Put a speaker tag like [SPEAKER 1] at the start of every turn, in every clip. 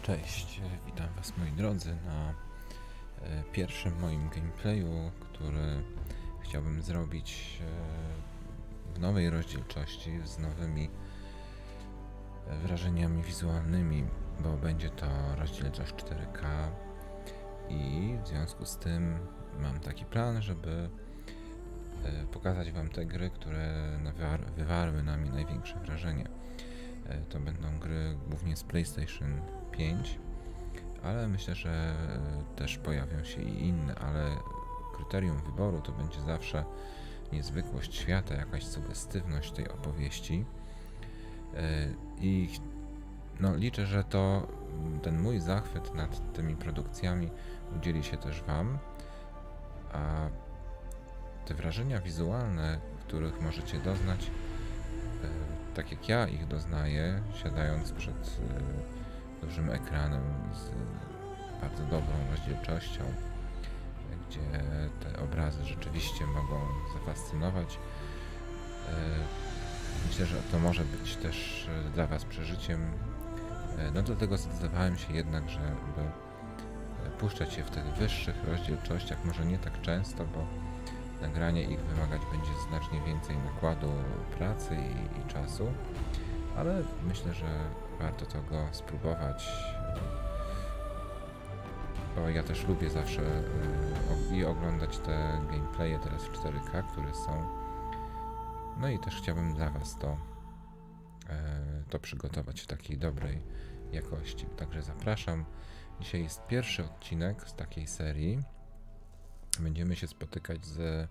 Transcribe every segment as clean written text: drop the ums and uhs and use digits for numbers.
[SPEAKER 1] Cześć, witam Was moi drodzy na pierwszym moim gameplayu, który chciałbym zrobić w nowej rozdzielczości, z nowymi wrażeniami wizualnymi, bo będzie to rozdzielczość 4K i w związku z tym mam taki plan, żeby pokazać Wam te gry, które wywarły na mnie największe wrażenie. To będą gry głównie z PlayStation 5, ale myślę, że też pojawią się i inne, ale kryterium wyboru to będzie zawsze niezwykłość świata, jakaś sugestywność tej opowieści. I liczę, że ten mój zachwyt nad tymi produkcjami udzieli się też Wam, a te wrażenia wizualne, których możecie doznać, tak jak ja ich doznaję, siadając przed dużym ekranem z bardzo dobrą rozdzielczością, gdzie te obrazy rzeczywiście mogą zafascynować. Myślę, że to może być też dla Was przeżyciem. Dlatego zdecydowałem się jednak, żeby puszczać się w tych wyższych rozdzielczościach, może nie tak często, bo nagranie ich wymagać będzie znacznie więcej nakładu pracy i czasu, ale myślę, że warto tego spróbować, bo ja też lubię zawsze oglądać te gameplaye teraz w 4K, które są. No i też chciałbym dla Was to przygotować w takiej dobrej jakości. Także zapraszam. Dzisiaj jest pierwszy odcinek z takiej serii. Będziemy się spotykać z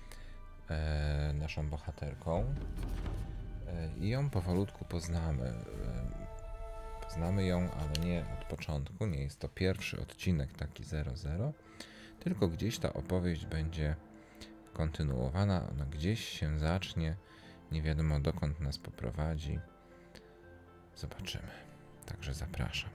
[SPEAKER 1] naszą bohaterką i ją powolutku poznamy. Poznamy ją, ale nie od początku. Nie jest to pierwszy odcinek taki 0-0, tylko gdzieś ta opowieść będzie kontynuowana. Ona gdzieś się zacznie. Nie wiadomo, dokąd nas poprowadzi. Zobaczymy. Także zapraszam.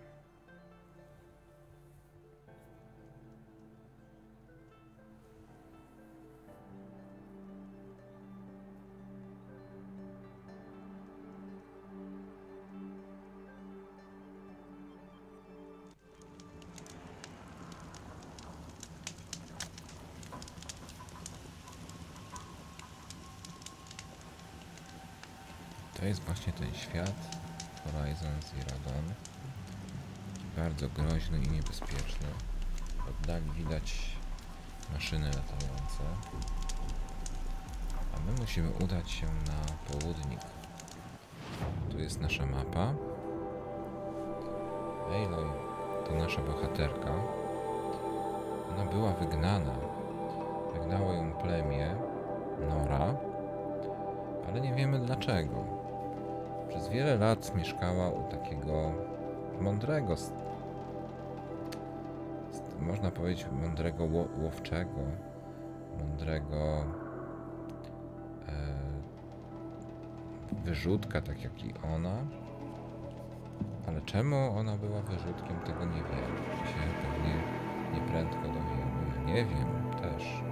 [SPEAKER 1] To jest właśnie ten świat Horizon Zero Dawn. Bardzo groźny i niebezpieczny. W oddali widać maszyny latające. A my musimy udać się na południk. Tu jest nasza mapa. Aloy to nasza bohaterka. Ona była wygnana. Wygnało ją plemię Nora, ale nie wiemy dlaczego. Przez wiele lat mieszkała u takiego mądrego, można powiedzieć mądrego łowczego, mądrego wyrzutka, tak jak i ona. Ale czemu ona była wyrzutkiem, tego nie wiem. Się pewnie nieprędko dowiemy. Ja nie wiem też.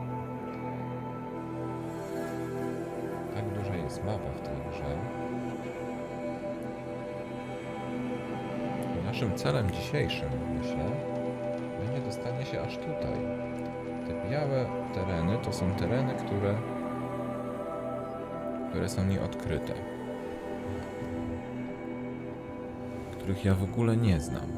[SPEAKER 1] Tak duża jest mapa w tej grze. Naszym celem dzisiejszym, myślę, będzie dostanie się aż tutaj. Te białe tereny to są tereny, które są nieodkryte. Których ja w ogóle nie znam.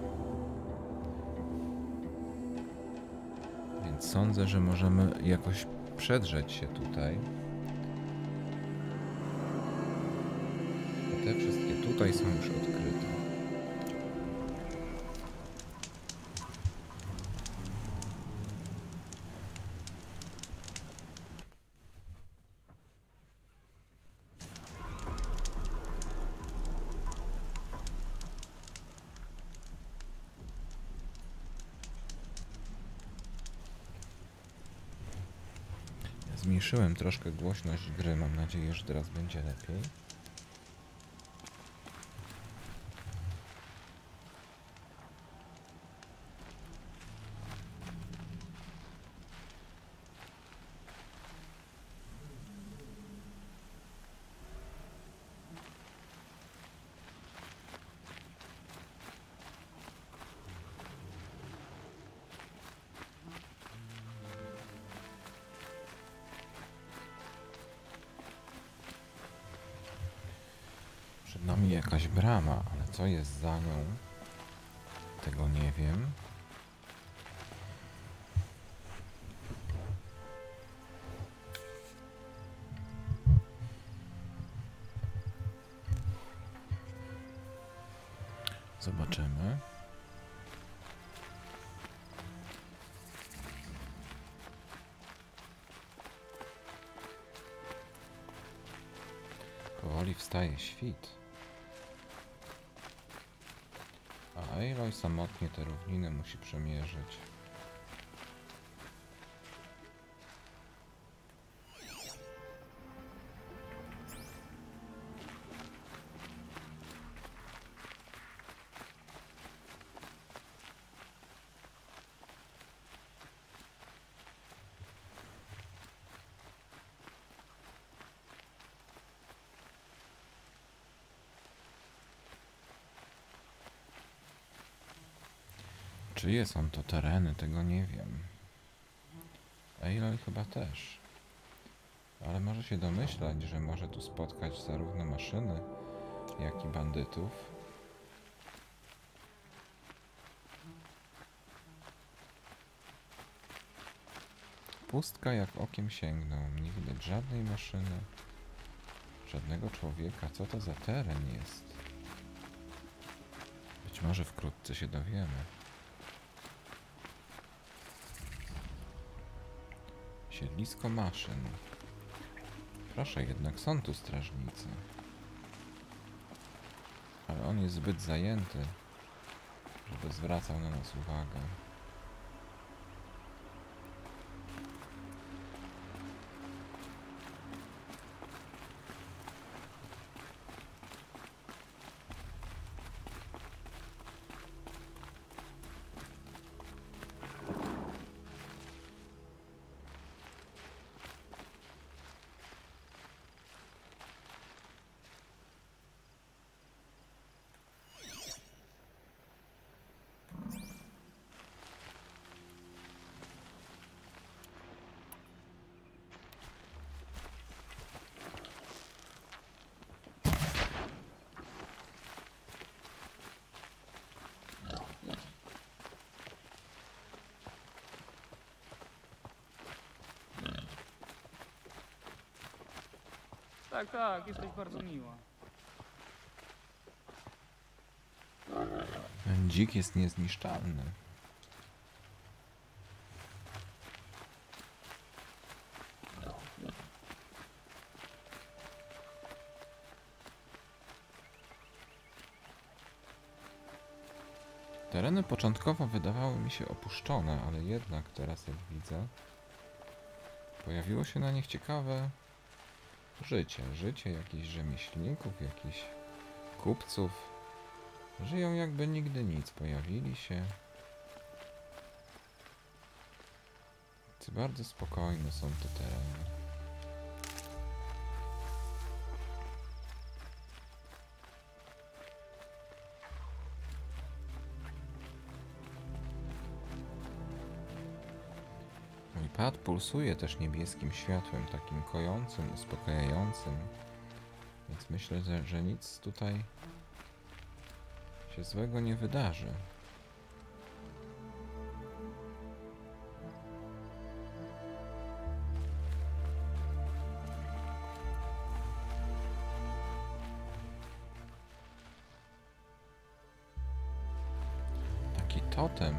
[SPEAKER 1] Więc sądzę, że możemy jakoś przedrzeć się tutaj. A te wszystkie tutaj są już odkryte. Zmniejszyłem troszkę głośność gry, mam nadzieję, że teraz będzie lepiej. nami jakaś brama, ale co jest za nią, tego nie wiem. Zobaczymy. Powoli wstaje świt. A Aloy samotnie te równiny musi przemierzyć. Czyje są to tereny, tego nie wiem. Aloy chyba też. Ale może się domyślać, że może tu spotkać zarówno maszyny, jak i bandytów. Pustka jak okiem sięgnął. Nie widać żadnej maszyny, żadnego człowieka. Co to za teren jest? Być może wkrótce się dowiemy. Siedlisko maszyn. Proszę, jednak są tu strażnicy. Ale on jest zbyt zajęty, żeby zwracał na nas uwagę.
[SPEAKER 2] Tak, tak, jesteś bardzo miła.
[SPEAKER 1] Ten dzik jest niezniszczalny. Tereny początkowo wydawały mi się opuszczone, ale jednak teraz, jak widzę, pojawiło się na nich ciekawe życie. Życie jakichś rzemieślników, jakichś kupców. Żyją jakby nigdy nic. Pojawili się. Bardzo spokojne są te tereny. Mój pad pulsuje też niebieskim światłem, takim kojącym, uspokajającym. Więc myślę, że nic tutaj się złego nie wydarzy. Taki totem.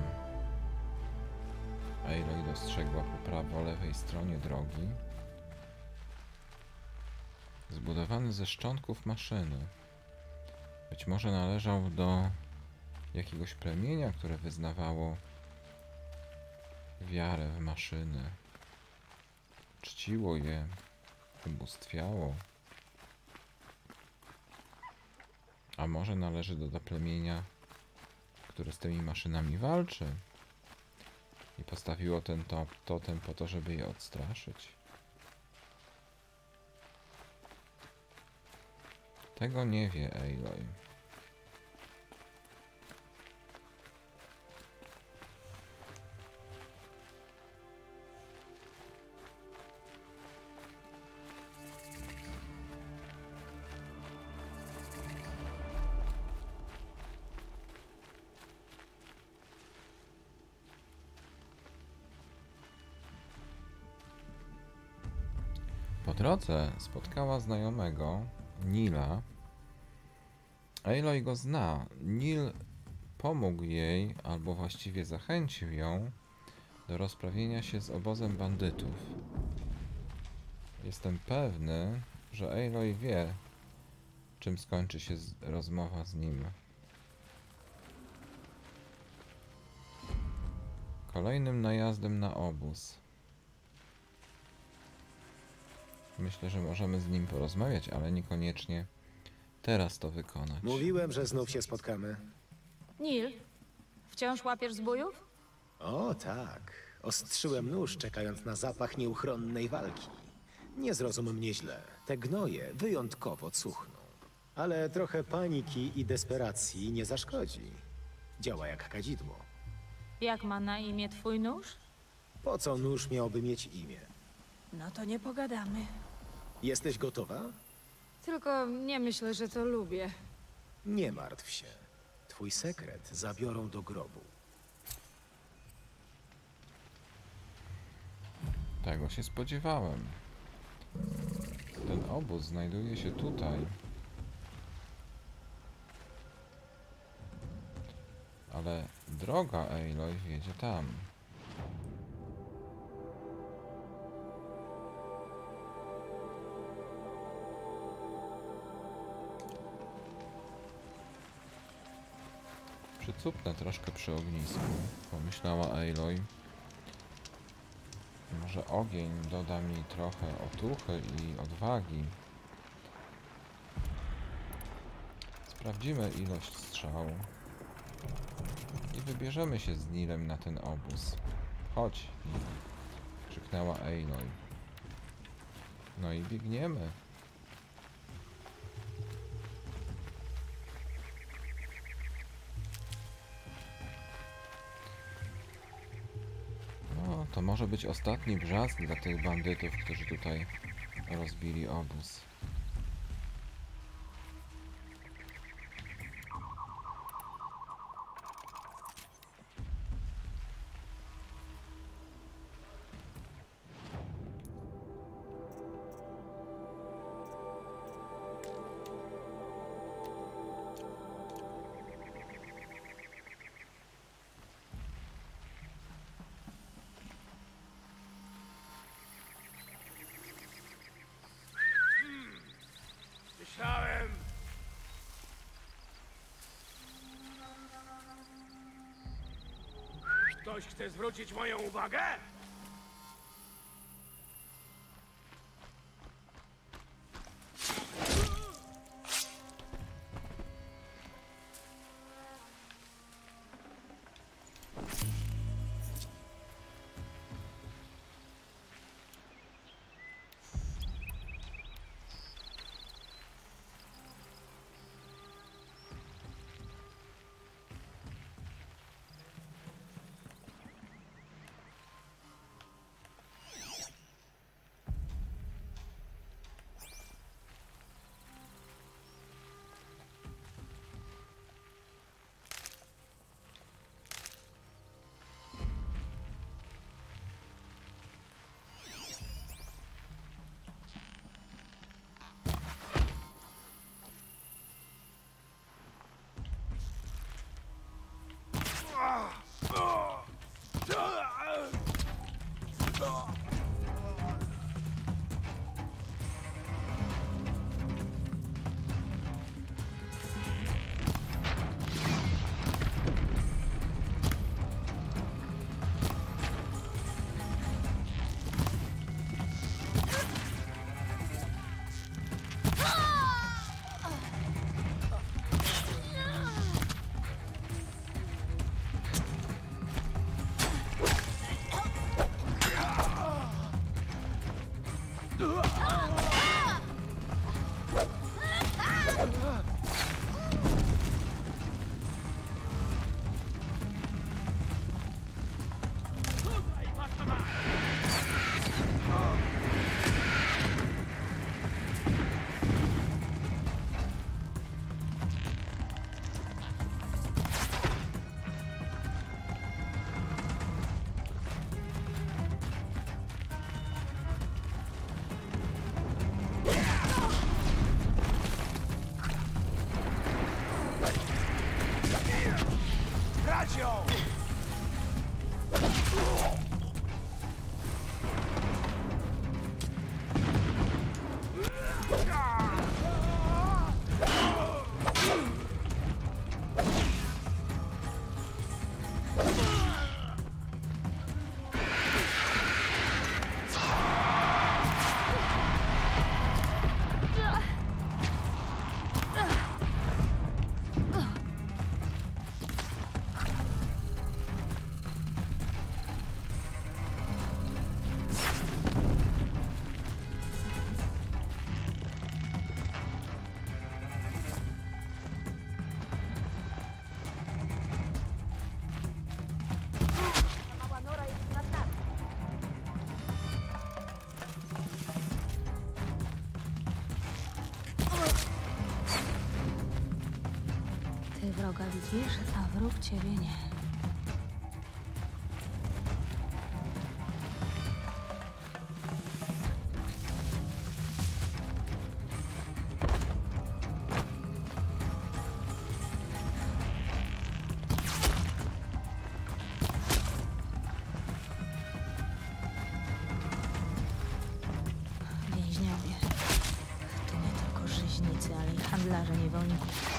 [SPEAKER 1] Aloy dostrzegła po prawo-lewej stronie drogi. Zbudowany ze szczątków maszyny. Być może należał do jakiegoś plemienia, które wyznawało wiarę w maszyny. Czciło je, ubóstwiało. A może należy do plemienia, które z tymi maszynami walczy i postawiło ten totem po to, żeby je odstraszyć. Tego nie wie Aloy. Po drodze spotkała znajomego, Nila. Aloy go zna. Nil pomógł jej, albo właściwie zachęcił ją do rozprawienia się z obozem bandytów. Jestem pewny, że Aloy wie, czym skończy się rozmowa z nim. Kolejnym najazdem na obóz. Myślę, że możemy z nim porozmawiać, ale niekoniecznie teraz to wykonać.
[SPEAKER 3] Mówiłem, że znów się spotkamy.
[SPEAKER 4] Nil, wciąż łapiesz zbójów?
[SPEAKER 3] O tak. Ostrzyłem nóż, czekając na zapach nieuchronnej walki. Nie zrozum mnie źle. Te gnoje wyjątkowo cuchną. Ale trochę paniki i desperacji nie zaszkodzi. Działa jak kadzidło.
[SPEAKER 4] Jak ma na imię twój nóż?
[SPEAKER 3] Po co nóż miałby mieć imię?
[SPEAKER 4] No to nie pogadamy.
[SPEAKER 3] Jesteś gotowa?
[SPEAKER 5] Tylko nie myślę, że to lubię.
[SPEAKER 3] Nie martw się. Twój sekret zabiorą do grobu.
[SPEAKER 1] Tego się spodziewałem. Ten obóz znajduje się tutaj. Ale droga Aloy wiedzie tam. Przycupnę troszkę przy ognisku, pomyślała Aloy. Może ogień doda mi trochę otuchy i odwagi. Sprawdzimy ilość strzał. I wybierzemy się z Nilem na ten obóz. Chodź, Nil, krzyknęła Aloy. No i biegniemy. No, to może być ostatni brzask dla tych bandytów, którzy tutaj rozbili obóz.
[SPEAKER 6] Myślałem. Ktoś chce zwrócić moją uwagę?
[SPEAKER 4] wroga widzisz, a wróg ciebie nie. Więźniowie. To nie tylko rzeźnicy, ale i handlarze niewolników.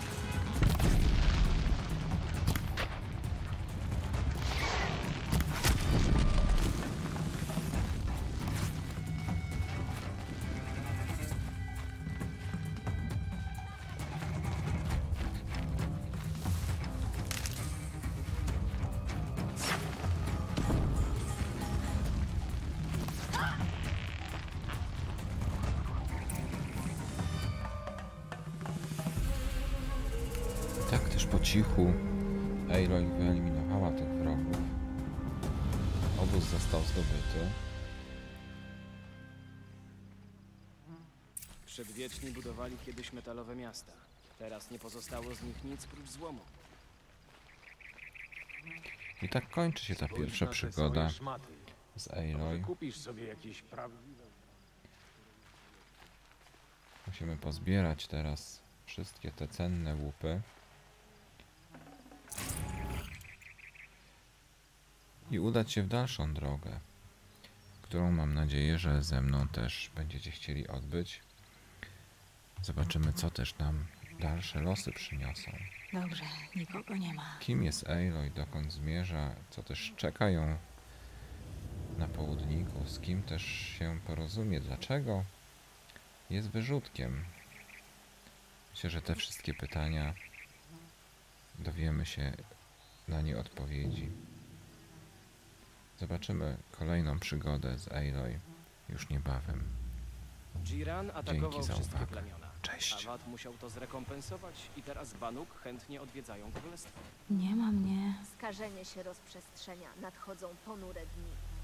[SPEAKER 1] Tak też po cichu Aloy wyeliminowała tych wrogów. Obóz został zdobyty.
[SPEAKER 7] Przedwieczni budowali kiedyś metalowe miasta. Teraz nie pozostało z nich nic prócz złomu.
[SPEAKER 1] I tak kończy się ta pierwsza przygoda z Aloy.
[SPEAKER 6] Kupisz sobie jakieś prawdziwe...
[SPEAKER 1] Musimy pozbierać teraz wszystkie te cenne łupy. I udać się w dalszą drogę, którą mam nadzieję, że ze mną też będziecie chcieli odbyć. Zobaczymy, co też nam dalsze losy przyniosą.
[SPEAKER 4] Dobrze, nikogo nie ma.
[SPEAKER 1] Kim jest Aloy, dokąd zmierza, co też czeka ją na południku, z kim też się porozumie, dlaczego jest wyrzutkiem. Myślę, że te wszystkie pytania dowiemy się na nie odpowiedzi. Zobaczymy kolejną przygodę z Aloy już niebawem.
[SPEAKER 7] Jiran atakował
[SPEAKER 1] za
[SPEAKER 7] wszystkie
[SPEAKER 1] uwagę.
[SPEAKER 7] plemiona.
[SPEAKER 1] Cześć.
[SPEAKER 7] Awad musiał to zrekompensować i teraz Banuk chętnie odwiedzają królestwo.
[SPEAKER 4] Nie ma mnie.
[SPEAKER 8] Skażenie się rozprzestrzenia, nadchodzą ponure dni.